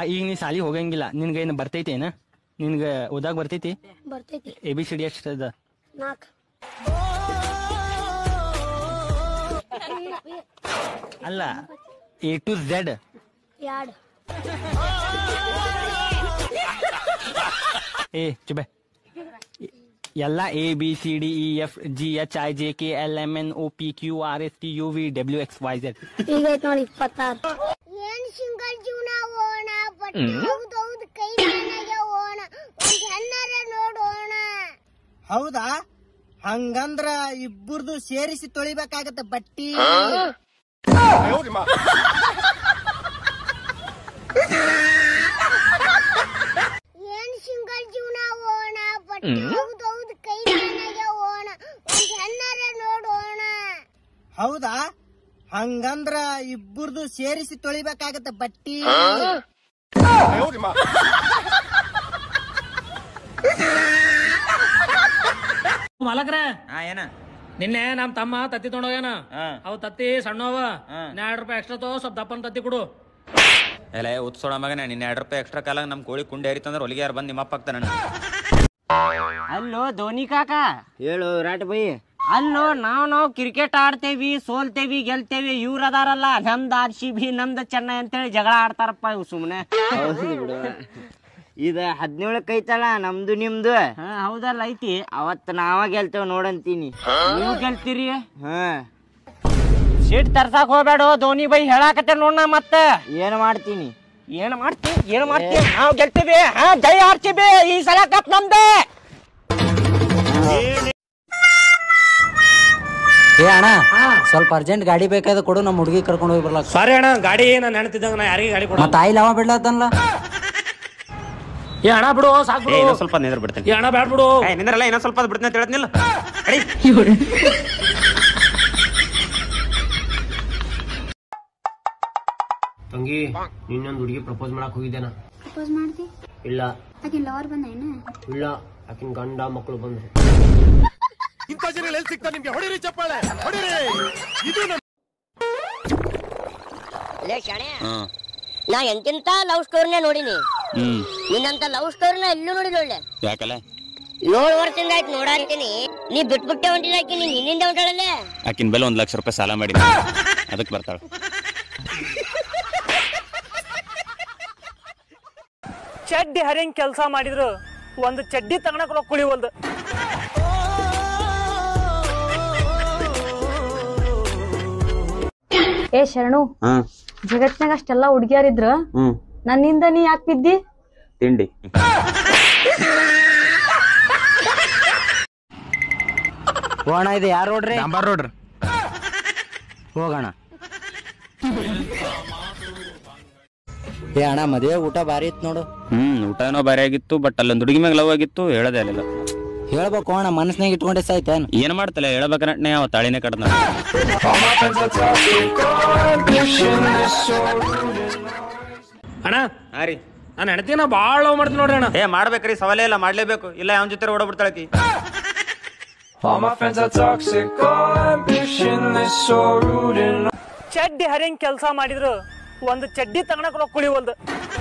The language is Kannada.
ಈಗ ನೀ ಸಾಲಿ ಹೋಗಂಗಿಲ್ಲ, ನಿನ್ಗೆ ಏನು ಬರ್ತೈತೇನ? ನಿನ್ಗೆ ಓದಾಕ ಬರ್ತೈತಿ? ಬರ್ತೈತಿ. ABCD ಎಷ್ಟದ? 4. ಅಲ್ಲ, A to Z 2. ಚುಬೆ ಎಲ್ಲ ABCDEFGHIJKLMNOPQRSTUVWXYZ. ಈಗ ಐತ್ ನೋಡಿ 26. ಏನ್ ಸಿಂಗಲ್ ಜೀವನ ಓಣ, ಬಟ್ ಹೌದೌದು ಕೈ ನನಗೆ ಓಣ, ಒಂದ್ ಹೆಣ್ಣರ ನೋಡೋಣ. ಹೌದಾ? ಹಂಗಂದ್ರ ಇಬ್ಬರದು ಸೇರಿಸಿ ತೊಳಿಬೇಕಾಗತ್ತ ಬಟ್ಟಿ. ಏನ್ ಸಿಂಗಲ್ ಜೀವನ ಓಣ, ಬಟ್ ಹೌದೌದು ಕೈ ನನಗೆ ಓಣ, ಒಂದ್ ಹೆಣ್ಣರ ನೋಡೋಣ. ಹೌದಾ? ಹಂಗಂದ್ರ ಇಬ್ಬರದು ಸೇರಿಸಿ ತೊಳಿಬೇಕಾಗತ್ತ ಬಟ್ಟಿ. ಮಾಲಕ್ರ ಏನ ನಿನ್ನೆ ನಮ್ ತಮ್ಮ ತತ್ತಿ ತೊಗೊಂಡೋಗ್ಯಾನ. ಅವ್ ತತ್ತಿ ಸಣ್ಣವ, 2 ರೂಪಾಯಿ ಎಕ್ಸ್ಟ್ರಾ ತಗೋ, ಸ್ವಲ್ಪ ದಪ್ಪನ ತತ್ತಿ ಕೊಡು. ಎಲ್ಲ ಉತ್ಸೋಣ ಮಗನ, ನಿನ್ನ 2 ರೂಪಾಯಿ ಎಕ್ಸ್ಟ್ರಾ ಕಾಲಾಗ ನಮ್ ಕೋಳಿ ಕುಂಡೆ ಹರಿತಂದ್ರೆ ಹೊಲಿಗೆ ಯಾರು ಬಂದು ನಿಮ್ಮಪ್ಪ ಆಗ್ತಾನ. ಅಲ್ಲೋ ಧೋನಿ ಕಾಕ, ಹೇಳು ವಿರಾಟ್ ಬೈ. ಅಲ್ಲೋ ನಾವು ಕ್ರಿಕೆಟ್ ಆಡ್ತೇವಿ, ಸೋಲ್ತೇವಿ, ಗೆಲ್ತೇವಿ. ಇವ್ರ ಅದಾರಲ್ಲ ನಮ್ದು RCB ನಮ್ದು ಚೆನ್ನೈ ಅಂತೇಳಿ ಜಗಳ ಆಡ್ತಾರಪ್ಪ ಇವ್ ಸುಮ್ನೆ. ಇದ 17ಕ್ಕೆ ಐತಲ್ಲ ನಮ್ದು ನಿಮ್ದು. ಹೌದಲ್ಲ ಐತಿ. ಅವತ್ ನಾವ ಗೆಲ್ತೇವ್ ನೋಡಂತೀನಿ. ನೀವು ಗೆಲ್ತೀರಿ? ಸೀಟ್ ತರ್ಸಾಕ್ ಹೋಗ್ಬೇಡ ಧೋನಿ ಬೈ, ಹೇಳಾಕತ್ತೆ ನೋಡ. ಮತ್ತ ಏನ್ ಮಾಡ್ತೀನಿ ನಾವ್ ಗೆಲ್ತೀವಿ. ಜೈ RCB, ಈ ಸಲ ಕಪ್ ನಮ್ದೆ. ಏ ಅಣ್ಣ, ಸ್ವಲ್ಪ ಅರ್ಜೆಂಟ್ ಗಾಡಿ ಬೇಕಾದ ಕೊಡು, ನಮ್ಮ ಹುಡುಗಿ ಕರ್ಕೊಂಡು ಹೋಗಿ ಬರ್ಲಾಕ. ಸಾರಿ ಅಣ್ಣ, ಗಾಡಿ ನಾನು ನೆನತಿದ್ದಂಗ ನಾ ಯಾರಿಗೆ ಗಾಡಿ ಕೊಡ. ಮತ್ತ ಆಯಿಲ್ ಅವ ಬಿಡ್ಲತ್ತಲ್ಲ. ಏ ಅಣ್ಣ ಬಿಡು, ಸಾಕು ಬಿಡು. ಇನ್ನೊಂದ್ ಸ್ವಲ್ಪ ನಿಂದ್ರ ಬಿಡ್ತೇನೆ. ಏ ಅಣ್ಣ ಬ್ಯಾಡ ಬಿಡು. ನಿಂದ್ರಲ್ಲ, ಇನ್ನೊಂದ್ ಸ್ವಲ್ಪ ಬಿಡ್ತೇನೆ ಅಂತ ಹೇಳ್ತಿನಿಲ್ಲ. ತಂಗಿ, ನಿನ್ನೊಂದು ಹುಡುಗಿ ಪ್ರಪೋಸ್ ಮಾಡಕ್ ಹೋಗಿದ್ದೇನ? ಪ್ರಪೋಸ್ ಮಾಡ್ತಿ? ಇಲ್ಲ. ಆಕಿನ್ ಲವರ್ ಬಂದೇನ? ಇಲ್ಲ, ಆಕಿನ ಗಂಡ ಮಕ್ಕಳು ಬಂದ್ರು. ಇಂಥ ಜನ ಎಲ್ಲಿ ಸಿಗ್ತಾ ನಿಮ್ಗೆ? ಹೊಡಿರಿ ಚಪ್ಪಾಳೆ, ಹೊಡಿರಿ. ಇದು ನಾ ಎಂತೆಂತ ಲವ್ ಸ್ಟೋರಿನ ನೋಡಿನಿ. ನಿನ್ನಂತ ಲವ್ ಸ್ಟೋರಿನ ಎಲ್ಲೂ ನೋಡಿಲ್ಲ. ಒಳ್ಳೆ ಯಾಕಲ್ಲ 7 ವರ್ಷದಿಂದ ಆಯ್ತು ನೋಡಂತೀನಿ. ನೀ ಬಿಟ್ಬಿಟ್ಟೆ ಹೊಂಟಿಲ್ಲ, ಆಕಿ ನೀನ್ ಹಿಂದಿಂದ ಹೊಂಟಾಳಲ್ಲೇ. ಆಕಿನ ಬೆಲೆ 1 ಲಕ್ಷ ರೂಪಾಯಿ ಸಾಲ ಮಾಡಿ ಅದಕ್ಕೆ ಬರ್ತಾಳ. ಚಡ್ಡಿ ಹರಿಯಂಗ್ ಕೆಲಸ ಮಾಡಿದ್ರು ಒಂದು ಚಡ್ಡಿ ತಗೊಳಕ್ ರೊಕ್ಕ ಕುಳಿವಲ್ದು. ಏ ಶರಣು, ಜಗತ್ನಾಗ ಅಷ್ಟೆಲ್ಲಾ ಹುಡುಗಿಯರಿದ್ರ ನನ್ನಿಂದ ನೀ ಯಾಕೆ ಬಿದ್ದಿ? ತಿಂಡಿ ಹೋಗೋಣ. ಇದು ಯಾರು ರೋಡ್ರಿ? ಡಾಂಬರ್ ರೋಡ್ರಿ. ಹೋಗೋಣ. ಏ ಅಣ್ಣ, ಮದುವೆ ಊಟ ಬಾರಿ ಇತ್ತು ನೋಡು. ಊಟ ಏನೋ ಬಾರಿ ಆಗಿತ್ತು, ಬಟ್ ಅಲ್ಲೊಂದು ಹುಡುಗಿ ಮ್ಯಾಗ ಲವ್ ಆಗಿತ್ತು, ಹೇಳದೆ ಅಲ್ಲಿಲ್ಲ. ಹೇಳ್ಬೇಕು ಅಣ್ಣ, ಮನಸ್ನಾಗ ಇಟ್ಕೊಂಡೆ ಸಾಯ್ತೇನ್? ಏನ್ ಮಾಡ್ತಲ್ಲ, ಹೇಳಬೇಕನ್ನೇ ಅವ ತಾಳಿನೇ ಕಡ್ದ. ಅಣ್ಣ ರೀ, ನಾನು ಹೆಣ್ತಿನ ಬಾಳ ಲವ್ ಮಾಡ್ತೀನಿ ನೋಡ್ರಿ ಅಣ್ಣ. ಮಾಡ್ಬೇಕ್ರಿ, ಸವಾಲೇ ಇಲ್ಲ, ಮಾಡ್ಲೇಬೇಕು. ಇಲ್ಲ ಅವನ ಜೊತೆ ಓಡಬಿಡ್ತಾಳಕಿ. ಚಡ್ಡಿ ಹರಿಯಂಗ್ ಕೆಲಸ ಮಾಡಿದ್ರು ಒಂದು ಚಡ್ಡಿ ತಗೊಳಕ್ ರೊಕ್ಕ ಕುಳಿವಲ್ದು.